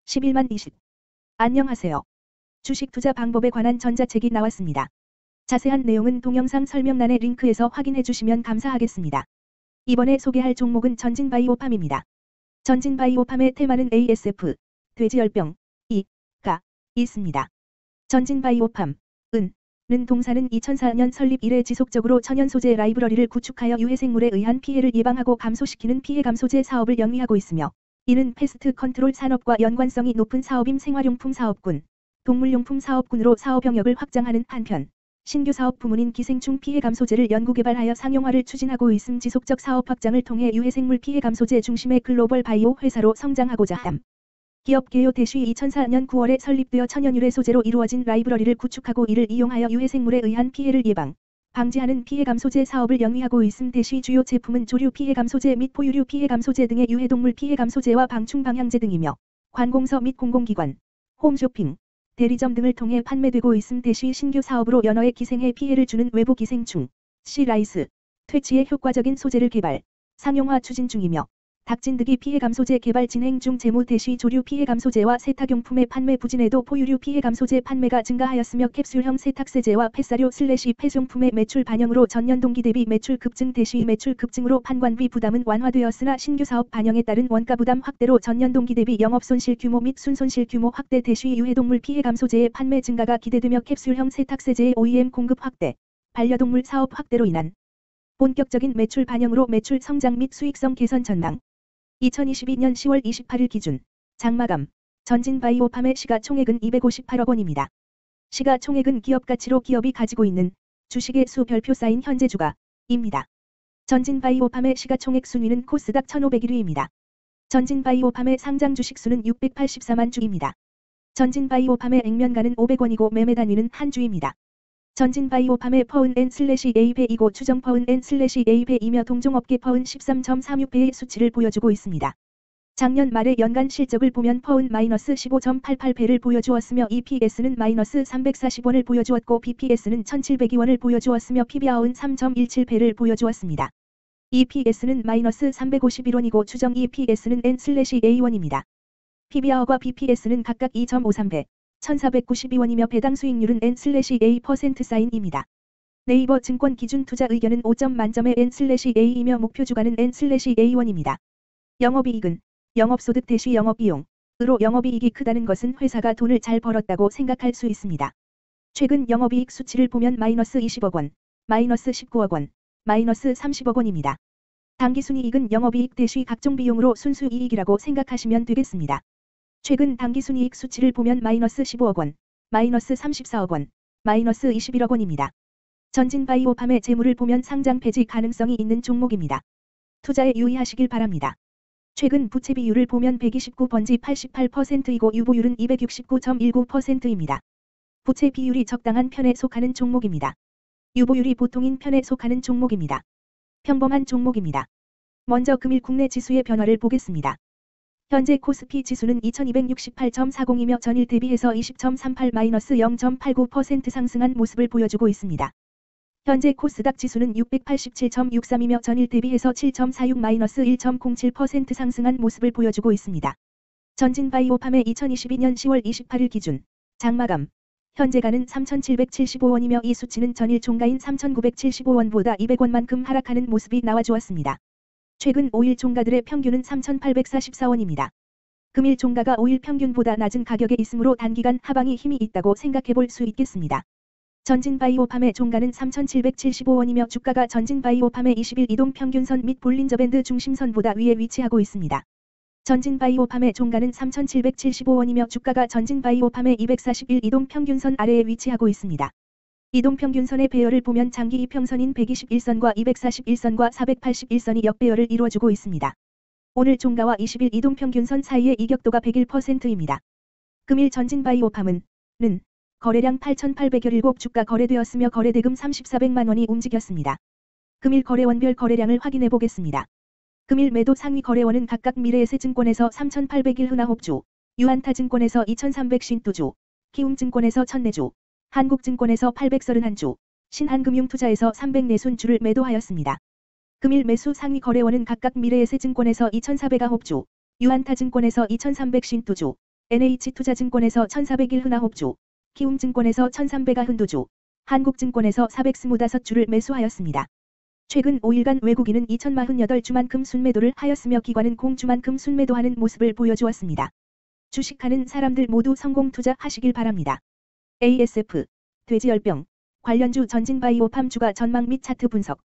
11만 20. 안녕하세요. 주식 투자 방법에 관한 전자책이 나왔습니다. 자세한 내용은 동영상 설명란의 링크에서 확인해 주시면 감사하겠습니다. 이번에 소개할 종목은 전진바이오팜입니다. 전진바이오팜의 테마는 ASF, 돼지열병, 가 있습니다. 전진바이오팜, 는 동사는 2004년 설립 이래 지속적으로 천연 소재 라이브러리를 구축하여 유해생물에 의한 피해를 예방하고 감소시키는 피해 감소제 사업을 영위하고 있으며, 이는 패스트 컨트롤 산업과 연관성이 높은 사업임 생활용품 사업군, 동물용품 사업군으로 사업 영역을 확장하는 한편, 신규 사업 부문인 기생충 피해 감소제를 연구개발하여 상용화를 추진하고 있음 지속적 사업 확장을 통해 유해생물 피해 감소제 중심의 글로벌 바이오 회사로 성장하고자 함. 기업 개요 대시 2004년 9월에 설립되어 천연 유래 소재로 이루어진 라이브러리를 구축하고 이를 이용하여 유해생물에 의한 피해를 예방, 방지하는 피해 감소제 사업을 영위하고 있음 대시 주요 제품은 조류 피해 감소제 및 포유류 피해 감소제 등의 유해동물 피해 감소제와 방충 방향제 등이며, 관공서 및 공공기관, 홈쇼핑, 대리점 등을 통해 판매되고 있음 대시 신규 사업으로 연어에 기생해 피해를 주는 외부 기생충, 씨라이스, 퇴치에 효과적인 소재를 개발, 상용화 추진 중이며, 닭진드기 피해 감소제 개발 진행 중 재무 대시 조류 피해 감소제와 세탁용품의 판매 부진에도 포유류 피해 감소제 판매가 증가하였으며 캡슐형 세탁세제와 폐사료 폐용품의 매출 반영으로 전년 동기 대비 매출 급증 대시 매출 급증으로 판관비 부담은 완화되었으나 신규 사업 반영에 따른 원가 부담 확대로 전년 동기 대비 영업손실 규모 및 순손실 규모 확대 대시 유해동물 피해 감소제의 판매 증가가 기대되며 캡슐형 세탁세제의 OEM 공급 확대, 반려동물 사업 확대로 인한 본격적인 매출 반영으로 매출 성장 및 수익성 개선 전망. 2022년 10월 28일 기준 장마감 전진바이오팜의 시가총액은 258억 원입니다. 시가총액은 기업가치로 기업이 가지고 있는 주식의 수 별표 쌓인 현재 주가입니다. 전진바이오팜의 시가총액 순위는 코스닥 1501위입니다. 전진바이오팜의 상장 주식수는 684만 주입니다. 전진바이오팜의 액면가는 500원이고 매매 단위는 한 주입니다. 전진바이오팜의 퍼은 N/A배이고 추정 퍼은 N/A배이며 동종업계 퍼은 13.36배의 수치를 보여주고 있습니다. 작년 말의 연간 실적을 보면 퍼은 마이너스 15.88배를 보여주었으며 EPS는 마이너스 340원을 보여주었고 BPS는 1702원을 보여주었으며 PBR은 3.17배를 보여주었습니다. EPS는 마이너스 351원이고 추정 EPS는 N/A1입니다. PBR과 BPS는 각각 2.53배. 1492원이며 배당 수익률은 N/A%입니다. 네이버 증권 기준 투자 의견은 5점 만점의 N/A이며 목표 주가는 N/A1입니다. 영업이익은 영업소득 대시 영업비용으로 영업이익이 크다는 것은 회사가 돈을 잘 벌었다고 생각할 수 있습니다. 최근 영업이익 수치를 보면 마이너스 20억 원, 마이너스 19억 원, 마이너스 30억 원입니다. 당기순이익은 영업이익 대시 각종 비용으로 순수이익이라고 생각하시면 되겠습니다. 최근 당기순이익 수치를 보면 마이너스 15억 원, 마이너스 34억 원, 마이너스 21억 원입니다. 전진바이오팜의 재물을 보면 상장 폐지 가능성이 있는 종목입니다. 투자에 유의하시길 바랍니다. 최근 부채 비율을 보면 129번지 88%이고 유보율은 269.19%입니다. 부채 비율이 적당한 편에 속하는 종목입니다. 유보율이 보통인 편에 속하는 종목입니다. 평범한 종목입니다. 먼저 금일 국내 지수의 변화를 보겠습니다. 현재 코스피 지수는 2268.40이며 전일 대비해서 20.38-0.89% 상승한 모습을 보여주고 있습니다. 현재 코스닥 지수는 687.63이며 전일 대비해서 7.46-1.07% 상승한 모습을 보여주고 있습니다. 전진바이오팜의 2022년 10월 28일 기준 장마감 현재가는 3,775원이며 이 수치는 전일 종가인 3,975원보다 200원만큼 하락하는 모습이 나와주었습니다. 최근 5일 종가들의 평균은 3,844원입니다. 금일 종가가 5일 평균보다 낮은 가격에 있으므로 단기간 하방이 힘이 있다고 생각해 볼 수 있겠습니다. 전진바이오팜의 종가는 3,775원이며 주가가 전진바이오팜의 20일 이동 평균선 및 볼린저밴드 중심선보다 위에 위치하고 있습니다. 전진바이오팜의 종가는 3,775원이며 주가가 전진바이오팜의 241 이동 평균선 아래에 위치하고 있습니다. 이동평균선의 배열을 보면 장기 이평선인 121선과 241선과 481선이 역배열을 이루어주고 있습니다. 오늘 종가와 20일 이동평균선 사이의 이격도가 101%입니다. 금일 전진바이오팜은 거래량 8,817 주가 거래되었으며 거래대금 3,400만원이 움직였습니다. 금일 거래원별 거래량을 확인해 보겠습니다. 금일 매도 상위 거래원은 각각 미래에셋증권에서 3,801주, 유한타증권에서 2,352주, 키움증권에서 1,004주, 한국증권에서 831주, 신한금융투자에서 340주를 매도하였습니다. 금일 매수 상위 거래원은 각각 미래에셋증권에서 2,409주, 유한타증권에서 2,352주, NH투자증권에서 1401 흔화홉주, 키움증권에서 1300아 흔도주, 한국증권에서 425주를 매수하였습니다. 최근 5일간 외국인은 2048주만큼 순매도를 하였으며 기관은 공주만큼 순매도하는 모습을 보여주었습니다. 주식하는 사람들 모두 성공 투자하시길 바랍니다. ASF, 돼지열병, 관련주 전진바이오팜 주가 전망 및 차트 분석.